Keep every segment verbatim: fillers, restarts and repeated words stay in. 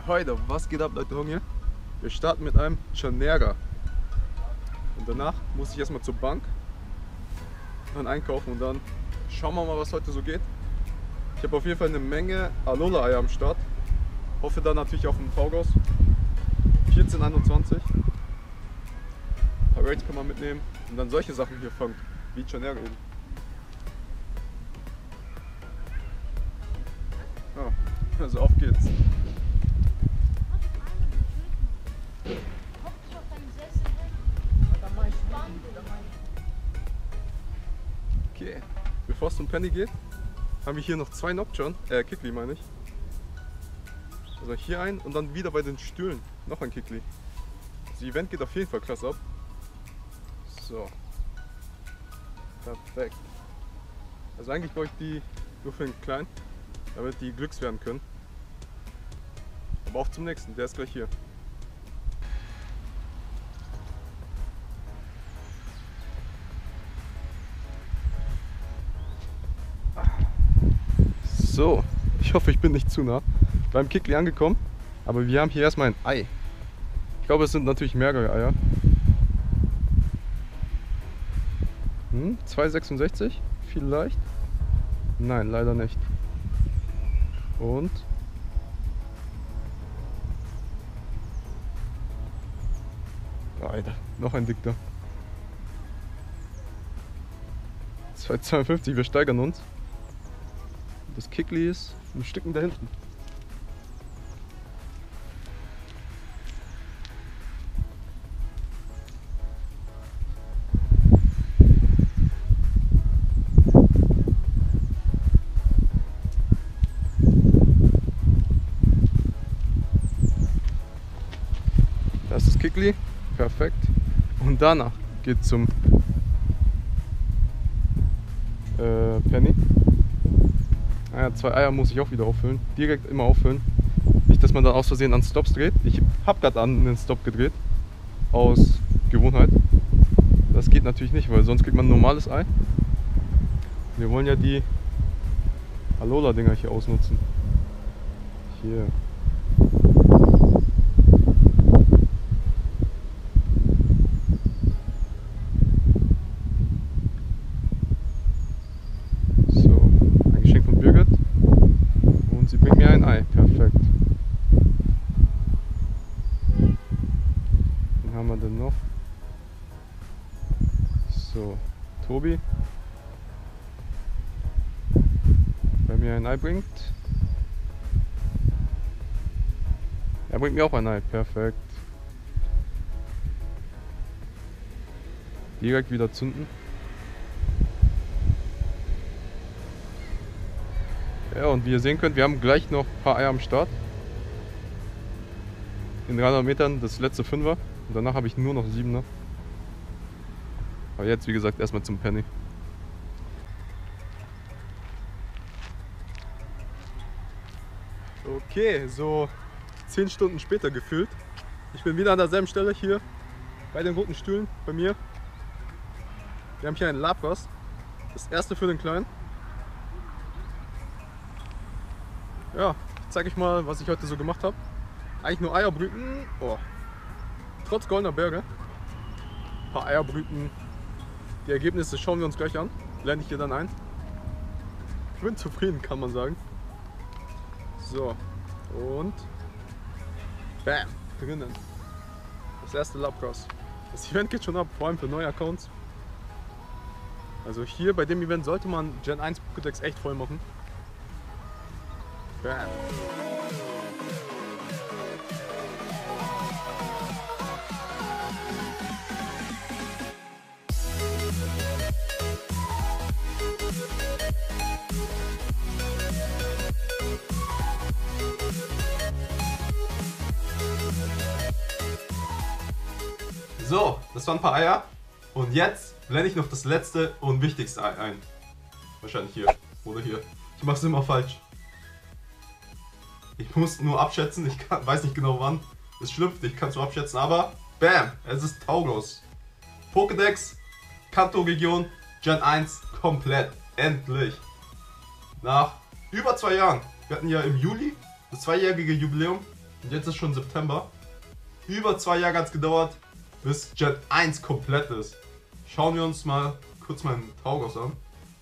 Heute, was geht ab, Leute, Hunger? Wir starten mit einem Chanera. Und danach muss ich erstmal zur Bank, dann einkaufen und dann schauen wir mal, was heute so geht. Ich habe auf jeden Fall eine Menge Alola-Eier am Start. Hoffe dann natürlich auf einen Taugos. vierzehn einundzwanzig. Ein paar Rates kann man mitnehmen und dann solche Sachen hier fangen, wie Chanera eben. Ja, also auf geht's. Okay, bevor es zum Penny geht, haben wir hier noch zwei Nocturne, äh Kikli meine ich. Also hier ein und dann wieder bei den Stühlen noch ein Kikli. Das Event geht auf jeden Fall klasse ab. So. Perfekt. Also eigentlich brauche ich die nur für den Kleinen, damit die Glücks werden können. Aber auf zum nächsten, der ist gleich hier. So, ich hoffe, ich bin nicht zu nah beim Kikli angekommen, aber wir haben hier erstmal ein Ei. Ich glaube, es sind natürlich mehrere Eier. Hm, zwei sechsundsechzig vielleicht? Nein, leider nicht. Und Alter, noch ein dicker. zwei zweiundfünfzig, wir steigern uns. Das Kikli ist ein Stück da hinten. Das ist das Kikli, perfekt. Und danach geht es zum äh, Penny. Naja, zwei Eier muss ich auch wieder auffüllen. Direkt immer auffüllen. Nicht, dass man dann aus Versehen an Stops dreht. Ich habe gerade an einen Stop gedreht. Aus Gewohnheit. Das geht natürlich nicht, weil sonst kriegt man ein normales Ei. Wir wollen ja die Alola-Dinger hier ausnutzen. Hier. Perfekt. Wen haben wir denn noch? So, Tobi. Bei mir ein Ei bringt. Er bringt mir auch ein Ei. Perfekt. Direkt wieder zünden. Ja, und wie ihr sehen könnt, wir haben gleich noch ein paar Eier am Start. In dreihundert Metern das letzte Fünfer. Und danach habe ich nur noch Siebener. Aber jetzt, wie gesagt, erstmal zum Penny. Okay, so zehn Stunden später gefühlt. Ich bin wieder an derselben Stelle hier bei den roten Stühlen bei mir. Wir haben hier einen Lapras. Das erste für den Kleinen. Ja, zeige ich mal, was ich heute so gemacht habe. Eigentlich nur Eierbrüten. Oh. Trotz goldener Berge. Ein paar Eierbrüten. Die Ergebnisse schauen wir uns gleich an. Blende ich hier dann ein. Ich bin zufrieden, kann man sagen. So. Und bam, drinnen. Das erste Lapras. Das Event geht schon ab, vor allem für neue Accounts. Also hier bei dem Event sollte man Gen eins Pokédex echt voll machen. Bam. So, das waren ein paar Eier. Und jetzt blende ich noch das letzte und wichtigste Ei ein. Wahrscheinlich hier oder hier. Ich mache es immer falsch. Ich muss nur abschätzen, ich kann, weiß nicht genau wann es schlüpft, ich kann es nur abschätzen, aber bam, es ist Taugos. Pokédex, Kanto-Region, Gen eins komplett, endlich. Nach über zwei Jahren, wir hatten ja im Juli das zweijährige Jubiläum Und jetzt ist schon September. Über zwei Jahre hat es gedauert, bis Gen eins komplett ist. Schauen wir uns mal kurz meinen Taugos an.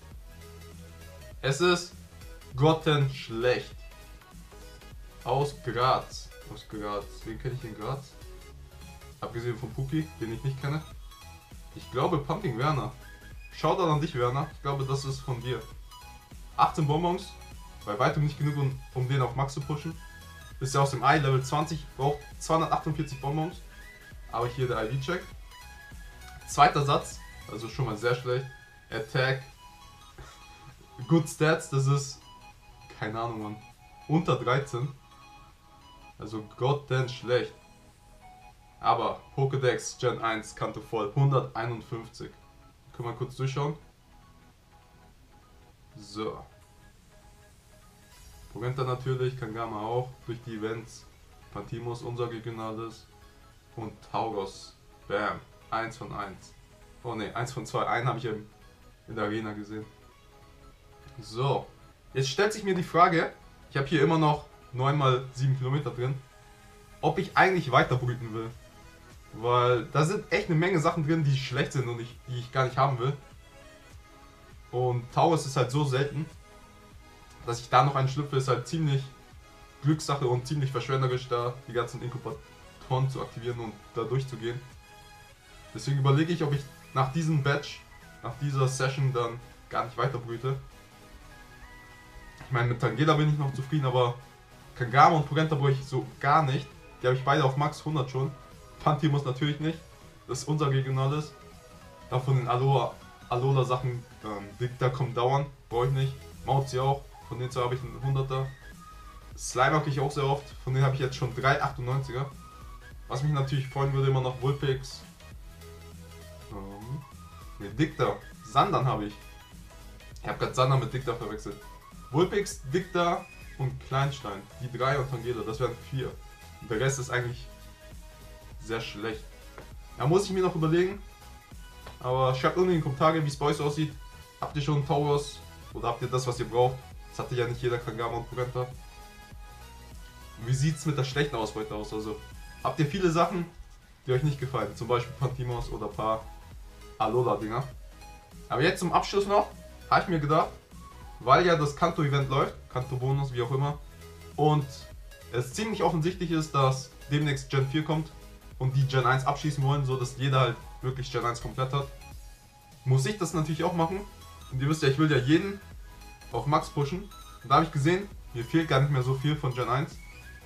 Es ist grottenschlecht. Aus Graz. Aus Graz. Wen kenne ich in Graz? Abgesehen von Puki, den ich nicht kenne. Ich glaube Pumping Werner. Schaut an dich, Werner. Ich glaube, das ist von dir. achtzehn Bonbons. Bei weitem nicht genug, um, um den auf Max zu pushen. Ist ja aus dem Ei, Level zwanzig. Braucht zweihundertachtundvierzig Bonbons. Aber hier der I V-Check. Zweiter Satz. Also schon mal sehr schlecht. Attack. Good Stats. Das ist... Keine Ahnung, Mann. Unter dreizehn. Also goddamn schlecht. Aber Pokédex Gen eins Kanto voll. hunderteinundfünfzig. Können wir kurz durchschauen. So. Pogenta natürlich, Kangama auch. Durch die Events. Pantimos, unser regionales. Und Taugos. Bam. eins von eins. Oh ne, eins von zwei. Einen habe ich in der Arena gesehen. So. Jetzt stellt sich mir die Frage. Ich habe hier immer noch neun mal sieben Kilometer drin. Ob ich eigentlich weiter brüten will. Weil da sind echt eine Menge Sachen drin, die schlecht sind und ich, die ich gar nicht haben will. Und Taurus ist halt so selten, dass ich da noch einen schlüpfe, ist halt ziemlich Glückssache und ziemlich verschwenderisch, da die ganzen Inkubatoren zu aktivieren und da durchzugehen. Deswegen überlege ich, ob ich nach diesem Batch, nach dieser Session dann gar nicht weiter brüte. Ich meine, mit Tangela bin ich noch zufrieden, aber Kangama und Pogenta brauche ich so gar nicht. Die habe ich beide auf Max hundert schon. Pantimos natürlich nicht. Das ist unser regionales. Davon den Alola, Alola Sachen, ähm, Dicta kommt dauernd. Brauche ich nicht. Mauzi auch. Von denen zwei habe ich einen hunderter. Slime habe ich auch sehr oft. Von denen habe ich jetzt schon drei achtundneunziger. Was mich natürlich freuen würde, immer noch Vulpix. Ähm, ne, Dicta. Sandan habe ich. Ich habe gerade Sandan mit Dicta verwechselt. Vulpix, Dicta und Kleinstein. Die drei und Tangela, das wären vier. Und der Rest ist eigentlich sehr schlecht. Da muss ich mir noch überlegen. Aber schreibt unten in die Kommentare, wie es bei euch so aussieht. Habt ihr schon Tauros? Oder habt ihr das, was ihr braucht? Das hatte ja nicht jeder Kangama und Pogenta. Und wie sieht es mit der schlechten Ausbeute aus? Also habt ihr viele Sachen, die euch nicht gefallen? Zum Beispiel Pantimos oder ein paar Alola-Dinger. Aber jetzt zum Abschluss noch, habe ich mir gedacht, weil ja das Kanto-Event läuft, Kanto-Bonus, wie auch immer, und es ziemlich offensichtlich ist, dass demnächst Gen vier kommt und die Gen eins abschließen wollen, so dass jeder halt wirklich Gen eins komplett hat, muss ich das natürlich auch machen. Und ihr wisst ja, ich will ja jeden auf Max pushen. Und da habe ich gesehen, mir fehlt gar nicht mehr so viel von Gen eins.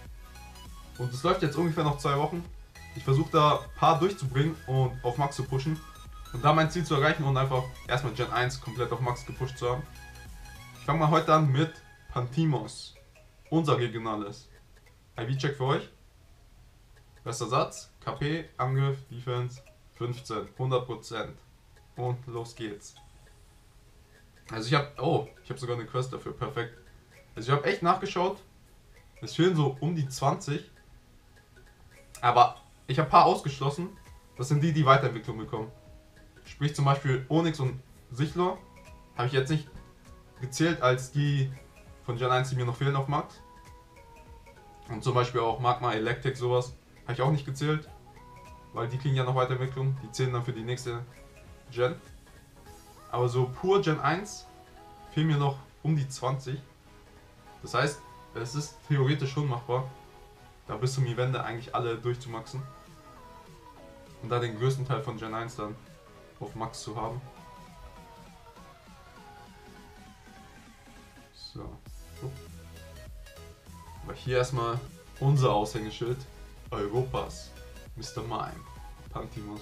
Und es läuft jetzt ungefähr noch zwei Wochen. Ich versuche da ein paar durchzubringen und auf Max zu pushen. Und da mein Ziel zu erreichen und einfach erstmal Gen eins komplett auf Max gepusht zu haben. Ich fange mal heute an mit Pantimos. Unser regionales. I V-Check für euch. Bester Satz. K P, Angriff, Defense, fünfzehn, hundert Prozent. Und los geht's. Also ich habe, oh, ich habe sogar eine Quest dafür, perfekt. Also ich habe echt nachgeschaut. Es fehlen so um die zwanzig. Aber ich habe ein paar ausgeschlossen. Das sind die, die Weiterentwicklung bekommen. Sprich zum Beispiel Onyx und Sichlor. Habe ich jetzt nicht gezählt als die von Gen eins, die mir noch fehlen auf Max. Und zum Beispiel auch Magma, Electric, sowas. Habe ich auch nicht gezählt. Weil die kriegen ja noch Weiterentwicklung. Die zählen dann für die nächste Gen. Aber so pur Gen eins fehlen mir noch um die zwanzig. Das heißt, es ist theoretisch schon machbar, da bis zum Event eigentlich alle durchzumaxen. Und da den größten Teil von Gen eins dann auf Max zu haben. So. Aber hier erstmal unser Aushängeschild. Europas. Mister Mime. Pantimos.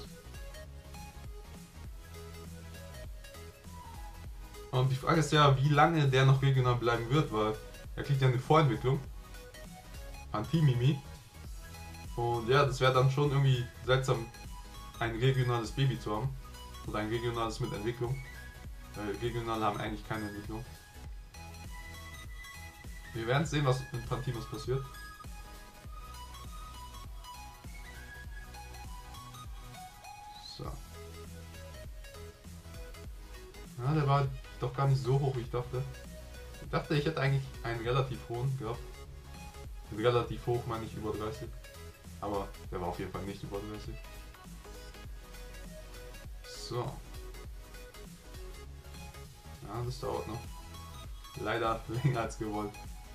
Und die Frage ist ja, wie lange der noch regional bleiben wird, weil er kriegt ja eine Vorentwicklung. Pantimimi. Und ja, das wäre dann schon irgendwie seltsam, ein regionales Baby zu haben. Oder ein regionales mit Entwicklung. Weil regionale haben eigentlich keine Entwicklung. Wir werden sehen, was mit Pantimos passiert. So. Ja, der war doch gar nicht so hoch, wie ich dachte. Ich dachte, ich hätte eigentlich einen relativ hohen gehabt. relativ hoch, meine ich, über dreißig. Aber der war auf jeden Fall nicht über dreißig. So. Ja, das dauert noch. Leider länger als gewollt.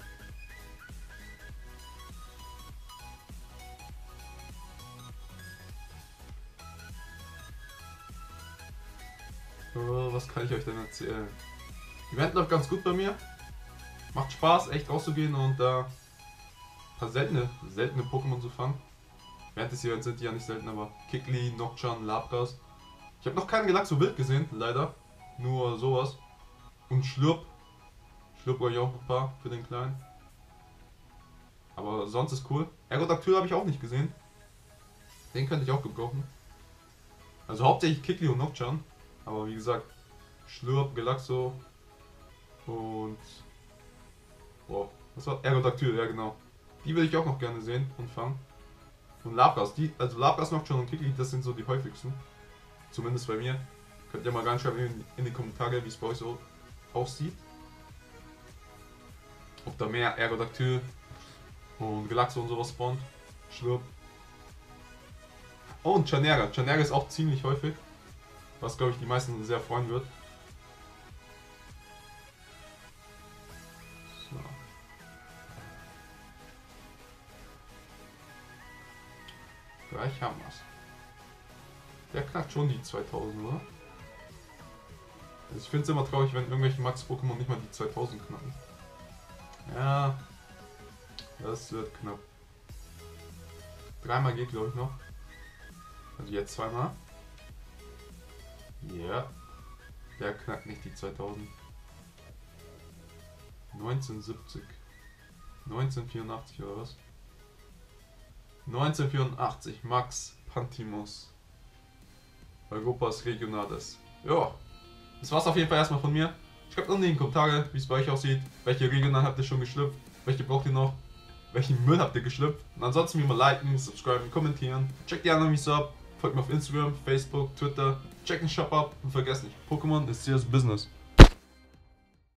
Oh, was kann ich euch denn erzählen? Event läuft ganz gut bei mir. Macht Spaß, echt rauszugehen und da äh, ein paar seltene, seltene Pokémon zu fangen. Während des Events sind die ja nicht selten, aber Kikli, Nocturne, Lapras. Ich habe noch keinen Galaxo wild gesehen, leider. Nur sowas. Und Schlurp. Schlurp brauche ich auch ein paar für den Kleinen. Aber sonst ist cool. Aerodactyl habe ich auch nicht gesehen. Den könnte ich auch gebrauchen. Also hauptsächlich Kikli und Nocturne. Aber wie gesagt, Schlurp, Galaxo und... Boah, was war? Aerodactyl, ja genau. Die will ich auch noch gerne sehen und fangen. Und Lapras, die, also Lapras, Nocturne und Kikli, das sind so die häufigsten. Zumindest bei mir. Könnt ihr mal reinschreiben in, in die Kommentare, wie es bei euch so aussieht. Ob da mehr Aerodactyl und Galaxo und sowas spawnt. Schlurp. Oh, und Chanera. Chanera ist auch ziemlich häufig. Was, glaube ich, die meisten sehr freuen wird. So. Gleich haben wir es. Der knackt schon die zweitausend, oder? Also ich finde es immer traurig, wenn irgendwelche Max-Pokémon nicht mal die zweitausend knacken. Ja, das wird knapp. Dreimal geht, glaube ich, noch. Also jetzt zweimal. Ja, yeah. Der knackt nicht die zweitausend. neunzehnhundertsiebzig. neunzehnhundertvierundachtzig oder was? neunzehnhundertvierundachtzig, Max Pantimos. Europas Regionales. Ja, das war's auf jeden Fall erstmal von mir. Schreibt unten in die Kommentare, wie es bei euch aussieht. Welche Regional habt ihr schon geschlüpft? Welche braucht ihr noch? Welchen Müll habt ihr geschlüpft? Und ansonsten wie immer liken, subscriben, kommentieren. Checkt die anderen Videos ab. Folgt mir auf Instagram, Facebook, Twitter. Checkt den Shop ab und vergesst nicht, Pokémon ist serious business.